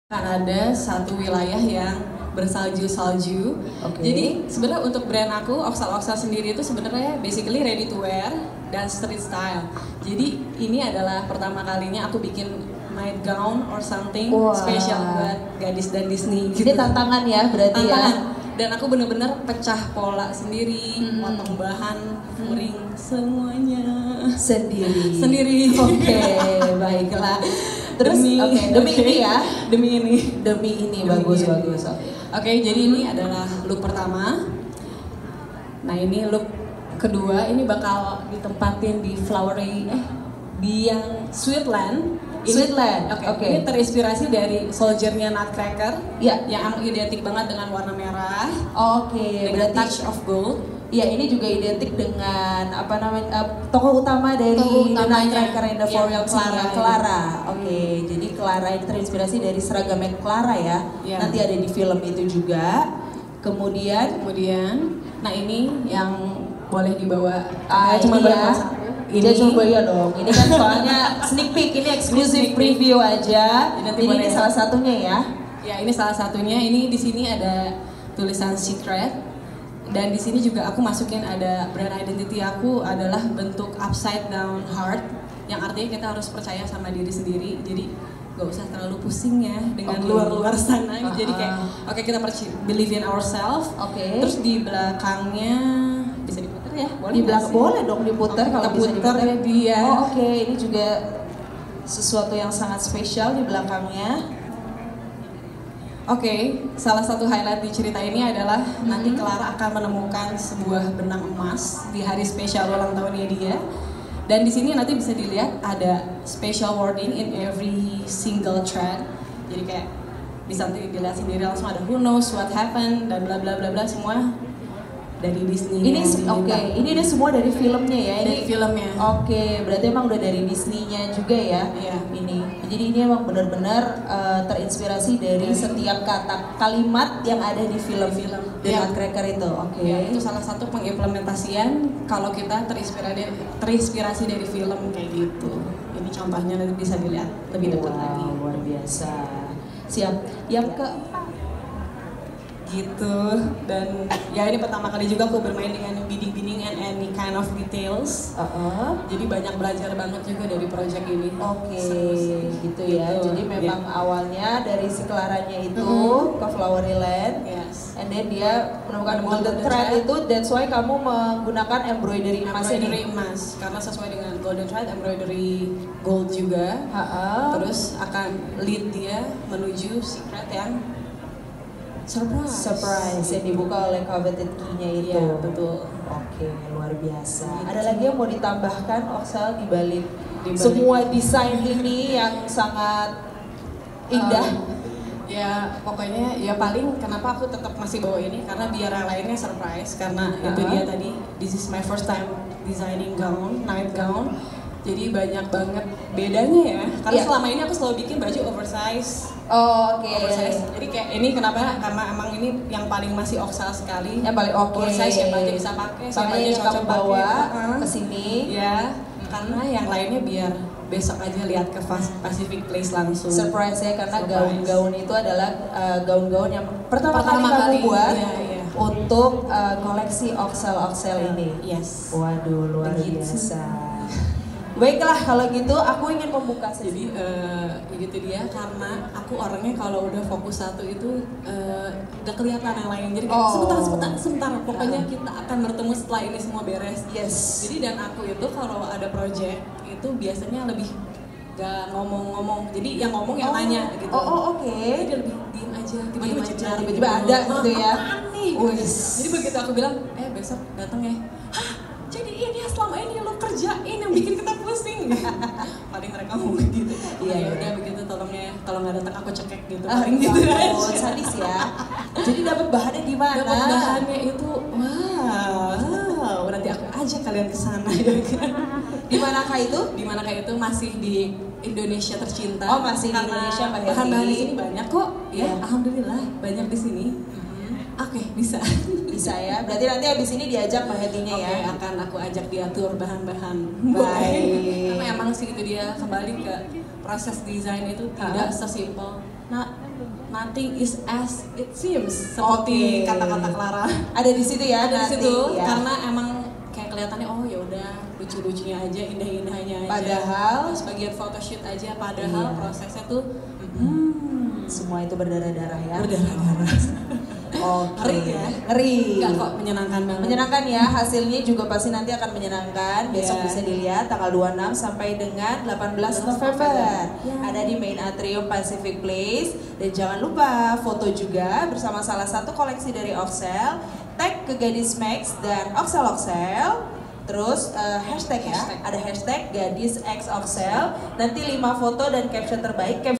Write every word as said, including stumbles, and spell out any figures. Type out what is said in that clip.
Kanada satu wilayah yang bersalju-salju. Okay. Jadi sebenarnya untuk brand aku, Oxal-Oxal sendiri itu sebenarnya basically ready to wear dan street style. Jadi ini adalah pertama kalinya aku bikin night gown or something wow. spesial buat gadis dan Disney. Gitu. Ini tantangan ya berarti tantangan. ya. Dan aku bener-bener pecah pola sendiri, hmm. potong bahan, furing hmm. semuanya sendiri. Sendiri. Oke, okay, baiklah. Terus demi, okay, demi okay. ini ya, demi ini, demi ini demi bagus ini. bagus. Oke, okay. okay, jadi ini adalah look pertama. Nah ini look kedua, ini bakal ditempatin di flowery, eh di yang Sweetland. Ini, Sweetland, oke. Okay, okay. Ini terinspirasi dari soldiernya Nutcracker, ya, yang emang identik banget dengan warna merah. Oke, okay, dengan berarti touch of gold. Ya, ini juga identik dengan apa namanya uh, tokoh utama dari Nutcracker in the Royal Clara. Clara. Oke, okay, hmm. jadi Clara ini terinspirasi dari seragamnya Clara ya. Yeah. Nanti ada di film itu juga. Kemudian, kemudian, nah ini yang boleh dibawa. Ah, cuma iya. Ini coba ya dong. Ini kan soalnya sneak peek, ini eksklusif preview aja. Jadi ini, ini salah satunya ya. Ya, ini salah satunya. Ini di sini ada tulisan secret. Dan di sini juga aku masukin ada brand identity aku adalah bentuk upside down heart, yang artinya kita harus percaya sama diri sendiri. Jadi gak usah terlalu pusing ya dengan okay. luar-luar sana. Uh-huh. Jadi kayak oke okay, kita percaya believe in ourselves. Oke. Okay. Terus di belakangnya bisa diputar ya? Boleh di belakang boleh dong diputar okay, kalau bisa diputar ya dia. Oh oke, okay. Ini juga sesuatu yang sangat spesial di belakangnya. Oke, okay, salah satu highlight di cerita ini adalah hmm. nanti Clara akan menemukan sebuah benang emas di hari spesial ulang tahunnya dia. Dan di sini nanti bisa dilihat ada special wording in every single thread. Jadi kayak bisa nanti dilihat sendiri langsung ada who knows what happened dan bla bla bla bla semua dari Disney. Ini oke, okay. Ini dia semua dari filmnya ya. Dari ini filmnya. Oke, okay. Berarti emang udah dari Disney-nya juga ya. Iya. Ini. Jadi ini emang benar-benar uh, terinspirasi dari hmm. setiap kata kalimat yang ada di film-film The Nutcracker itu. Oke. Okay. Ya, itu salah satu pengimplementasian kalau kita terinspirasi terinspirasi dari film kayak gitu. Ini contohnya nanti bisa dilihat lebih dekat wow, lagi. Luar biasa. Siap. Yang keempat gitu. Dan ya ini pertama kali juga aku bermain dengan bidding-bidding and any kind of details. Uh-uh. Jadi banyak belajar banget juga dari project ini. Oke, okay, gitu ya. Gitu. Jadi memang yeah. awalnya dari si Claranya itu mm-hmm. ke Floweryland. Yes. And then dia menemukan golden thread itu, that's why kamu menggunakan embroidery emas ini. Embroidery emas karena sesuai dengan golden thread, embroidery gold juga. Uh-uh. Terus akan lead dia menuju secret yang surprise, surprise yang dibuka oleh coveted key-nya itu. Ya, betul. Oke, luar biasa. Gitu. Ada lagi yang mau ditambahkan, Oxal, di balik semua desain ini yang sangat indah? Um, ya, pokoknya ya paling kenapa aku tetap masih bawa ini karena biar yang lainnya surprise karena uh-huh. itu dia tadi. This is my first time designing gown, night gown. Jadi banyak banget bedanya ya. Karena yeah. selama ini aku selalu bikin baju oversize. Oh, oke. Okay. Oversize. Jadi kayak ini kenapa? Karena emang ini yang paling masih Oxal sekali. Yang paling oke. Okay. Oversize siapa aja bisa pakai, siapa aja cocok bawa uh-huh. ke sini. Ya, karena yang lainnya biar besok aja lihat ke Pacific Place langsung. Surprise ya, karena gaun-gaun itu adalah uh, gaun-gaun yang pertama, pertama kali kamu kali buat iya, iya. untuk uh, koleksi Oxal-Oxal ini. Yes. Waduh, luar Begitu. biasa. Baiklah, kalau gitu aku ingin membuka sesi. Jadi uh, begitu dia karena aku orangnya kalau udah fokus satu itu uh, gak kelihatan yang lain. Jadi oh. sebentar sebentar sebentar pokoknya kita akan bertemu setelah ini semua beres. Yes. Jadi dan aku itu kalau ada project itu biasanya lebih gak ngomong-ngomong. Jadi yang ngomong yang oh. nanya gitu. Oh, oh oke. Okay. Jadi lebih diem aja. Tiba-tiba aja. Tiba-tiba ada gitu ya. Nih. Jadi begitu aku bilang, eh besok datang ya. Hah? Jadi ini selama ini lo kerjain yang bikin kita pusing. Paling mereka ngomong gitu. Iya ya udah begitu tolong ya. Kalau nggak datang aku cekek gitu. Paling oh, gitu oh, sadis ya. Jadi dapat bahannya di mana? Dapat bahannya itu wow. Nanti aku ajak kalian ke sana ya kan. Di manakah itu? Di manakah itu masih di Indonesia tercinta. Oh masih di Indonesia Mbak Heti. Bahan-bahan di sini banyak kok. Ya, ya. Alhamdulillah banyak di sini. Oke, okay, bisa. Bisa ya. Berarti nanti habis ini diajak Mbak Hetinya okay, ya. Akan aku ajak dia tur bahan-bahan. Baik. Karena emang sih itu dia kembali ke proses desain itu tidak sesimpel Nah, nothing is as it seems, seperti kata-kata Clara. Ada di situ ya, ada di situ ya. Karena emang kayak kelihatannya oh ya udah lucu-lucunya aja, indah-indahnya aja. Padahal sebagian photoshoot aja, padahal iya. prosesnya tuh hmm, semua itu berdarah-darah ya. Berdarah-darah. Oke. Ngeri ya? Ngeri. Enggak kok, menyenangkan banget. Menyenangkan ya, hasilnya juga pasti nanti akan menyenangkan. Besok yeah. bisa dilihat tanggal dua puluh enam sampai dengan delapan belas November. Yeah. Ada di Main Atrium Pacific Place. Dan jangan lupa foto juga bersama salah satu koleksi dari Oxel. Tag ke Gadis Max dan Oxel Oxel. Terus uh, hashtag ya, hashtag. Ada hashtag Gadis X Oxel. Nanti lima foto dan caption terbaik.